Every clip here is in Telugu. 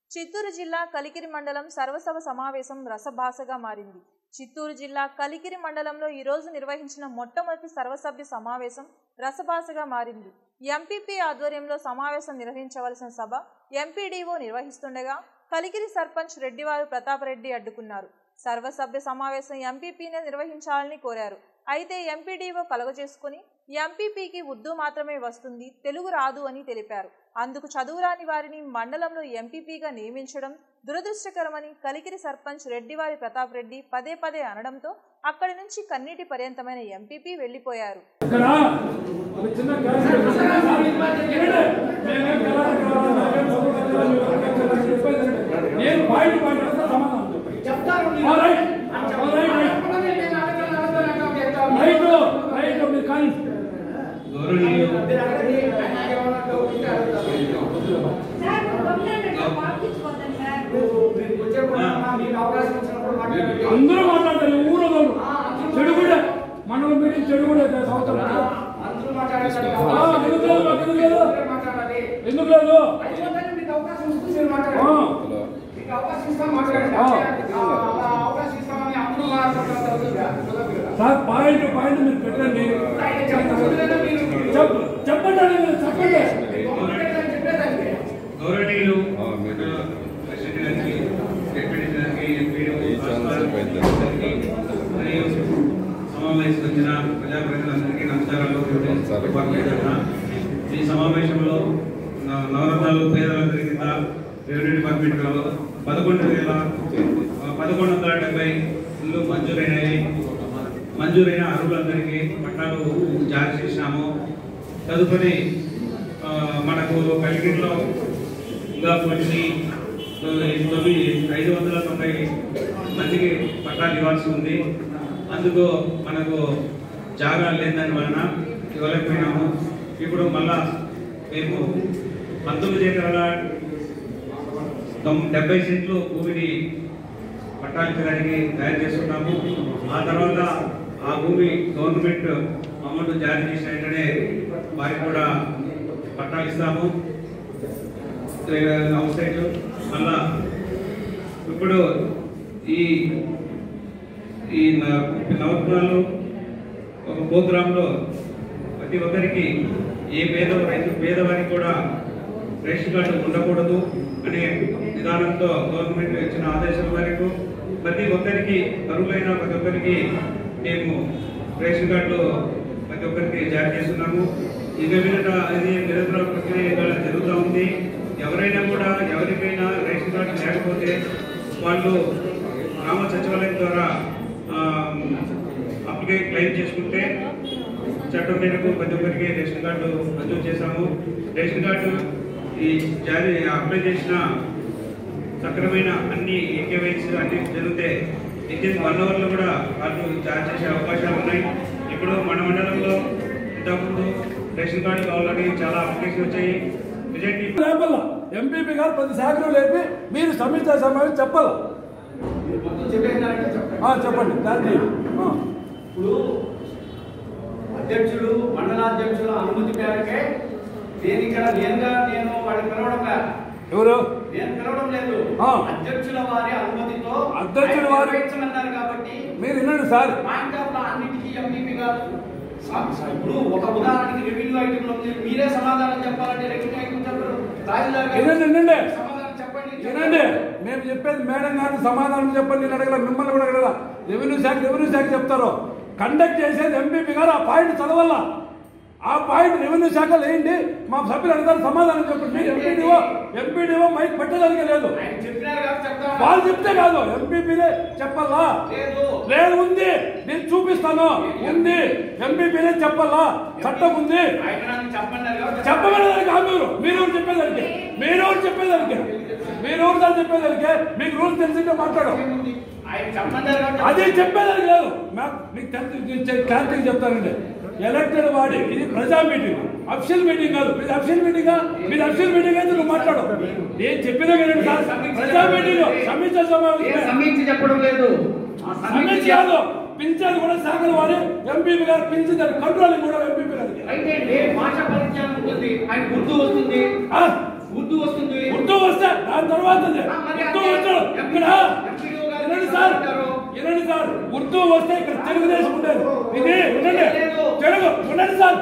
చిత్తూరు జిల్లా కలికిరి మండలం సర్వసభ సమావేశం రసభాసగా మారింది. చిత్తూరు జిల్లా కలికిరి మండలంలో ఈ రోజు నిర్వహించిన మొట్టమొదటి సర్వసభ్య సమావేశం రసభాసగా మారింది. ఎంపీపీ ఆధ్వర్యంలో సమావేశం నిర్వహించవలసిన సభ ఎంపీడీఓ నిర్వహిస్తుండగా కలికిరి సర్పంచ్ రెడ్డివారు ప్రతాప్ రెడ్డి అడ్డుకున్నారు. సర్వసభ్య సమావేశం ఎంపీపీనే నిర్వహించాలని కోరారు. అయితే ఎంపీడీఓ కలగజేసుకుని ఎంపీపీకి ఉర్దూ మాత్రమే వస్తుంది, తెలుగు రాదు అని తెలిపారు. అందుకు చదువురాని వారిని మండలంలో ఎంపీపీగా నియమించడం దురదృష్టకరమని కలికిరి సర్పంచ్ రెడ్డివారి ప్రతాప్ రెడ్డి పదే పదే అనడంతో అక్కడి నుంచి కన్నీటి పర్యంతమైన ఎంపీపీ వెళ్లిపోయారు. అందరూ మాట్లాడాలి. ఊరు చెడు కూడా మనం మీటింగ్ చెడు కూడా ఎందుకు లేదు సార్ పాయింట్ మీరు పెట్టండి. చెప్పండి గౌరవనీయులు సమావేశం వచ్చిన ప్రజాప్రతినిధులందరికీ నమస్కారాలు. ఈ సమావేశంలో నవరత్నాలు పేదలందరి కింద రెవెన్యూ డిపార్ట్మెంట్లో 11,1170 ఇల్లు మంజూరైన అర్హులందరికీ పట్టాలు జారీ చేసినాము. తదుపరి మనకు కలిగిరిలో ఇంకా కొన్ని 590 మందికి పట్టాలు ఇవ్వాల్సి ఉంది. అందుకు మనకు జాగా లేదని వలన ఇవ్వలేకపోయినాము. ఇప్పుడు మళ్ళా మేము 19 ఎకరాల 70 సెంట్లు భూమిని పట్టాలించడానికి తయారు చేస్తున్నాము. ఆ తర్వాత ఆ భూమి గవర్నమెంట్ అమౌంట్ జారీ చేసిన వెంటనే వారికి కూడా పట్టాలు ఇస్తాము. అవుట్ సైడ్ మళ్ళా ఇప్పుడు ఈ నవరత్నాలు ఒక ప్రోగ్రాంలో ప్రతి ఒక్కరికి ఏ పేదవారికి కూడా రేషన్ కార్డు ఉండకూడదు అనే విధానంతో గవర్నమెంట్ ఇచ్చిన ఆదేశాల మేరకు ప్రతి ఒక్కరికి అర్హులైన ప్రతి ఒక్కరికి మేము రేషన్ కార్డులు ప్రతి ఒక్కరికి జారీ చేస్తున్నాము. ఇది నిరంతర ప్రక్రియ జరుగుతూ ఉంది. ఎవరైనా కూడా ఎవరికైనా రేషన్ కార్డు లేకపోతే వాళ్ళు గ్రామ సచివాలయం ద్వారా అప్లికేషన్ క్లెయిమ్ చేసుకుంటే చట్టం మేరకు ప్రతి ఒక్కరికి రేషన్ కార్డు మంజూరు చేశాము. రేషన్ కార్డు ఈ జారీ అప్లై చేసిన సక్రమైన అన్ని కేవైసీ అన్ని జరిగితే వితిన్ 1 అవర్లో కూడా కార్డు జారీ చేసే అవకాశాలు ఉన్నాయి. ఇప్పుడు మన మండలంలో ఇంతకుముందు రేషన్ కార్డు కావాలని చాలా అప్లికేషన్ వచ్చాయి. ఎంపీపీ గారు ప్రతి శాఖలు లేపి మీరు సమీక్ష సమావేశం చెప్పాలి. చెప్పండి. ఇప్పుడు అధ్యక్షుడు మండలాధ్యక్షుల అనుమతి మేరకే నేను వాడిని పిలవడం కాదు. ఎవరు నేను పిలవడం లేదు. అధ్యక్షుల వారి అనుమతితో అధ్యక్షుల వారు అన్నారు కాబట్టి మీరు వినండి సార్. పాయింట్ ఆఫ్ అన్నిటికీ ఎంపీపీ గారు ఇప్పుడు ఒక ఉదాహరణకి రెవెన్యూ ఐటమ్ ఉంది, మీరే సమాధానం చెప్పాలంటే రెవెన్యూ ఐటమ్ చెప్పరు. వినండి, మేము చెప్పేది మేడం గారికి సమాధానం చెప్పండి. నేను అడగల, మిమ్మల్ని కూడా అడగల. రెవెన్యూ శాఖ చెప్తారు. కండక్ట్ చేసేది ఎంపీపీ గారు. ఆ పాయింట్ చదవాల. ఆ పాయింట్ రెవెన్యూ శాఖ లేండి. మా సభ్యులు అడగారు, సమాధానం చెప్పండి. మీరు ఎంపీడీఓ మైక్ పెట్టడానికి లేదు. వాళ్ళు చెప్తే కాదు, ఎంపీపీనే చెప్పాలా? లేదు, ఉంది. నేను చూపిస్తాను. ఉంది, ఎంపీపీనే చెప్పాలా? చట్టం ఉంది. చెప్పమని కాదు. మీరెవరు చెప్పేదానికి మీకు రూల్స్ తెలిసిందే మాట్లాడు. అదే చెప్పేదానికి లేదు. మీకు క్లారిటీ చెప్తానండి. ఎలక్టెడ్ బాడీ ఇది ప్రజా మీటింగ్, అఫీషియల్ మీటింగ్ కాదు. ఇది అఫీషియల్ మీటింగ్ అయితే నువ్వు మాట్లాడు. నేను చెప్పినా కదండి సార్, ప్రజా మీటింగ్ సమీక్ష సమావేశం చెప్పడం లేదు. సమీక్ష కాదు, పింఛన్ కూడా శాఖల వారి ఎంపీపీ గారు పింఛన్ కంట్రోలింగ్ కూడా ఎంపీపీ గారికి. అయితే భాష పరిజ్ఞానం ఉంటుంది, ఆయన ఉర్దూ వస్తుంది. ఉర్దూ వస్తే దాని తర్వాత ఉర్దూ వచ్చాడు ఇక్కడ వినండి సార్ ఉర్దూ వస్తే ఇక్కడ తెలుగుదేశం ఉండేది ఇది ఉండండి తెలుగు ఉండండి సార్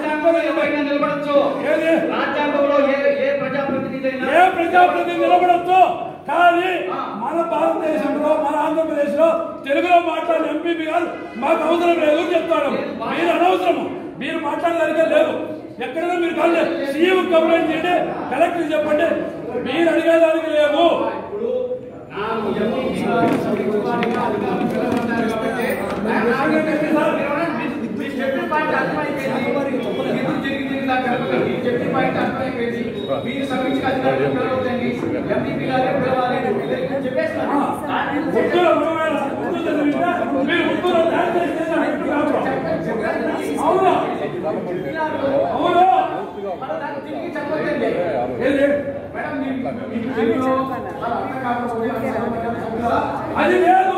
ఏ ప్రజాప్రతినిధి నిలబడచ్చు కానీ మన భారతదేశంలో మన ఆంధ్రప్రదేశ్ లో తెలుగులో మాట్లాడిన ఎంపీ గారు మాకు అవసరం లేదు చెప్తాడు మీరు అనవసరము మీరు మాట్లాడడానికి లేదు ఎక్కడైనా మీరు కాదు సీఎం కంప్లైంట్ చేయండి కలెక్టర్ చెప్పండి మీరు అడిగేదానికి లేదు అది లేదు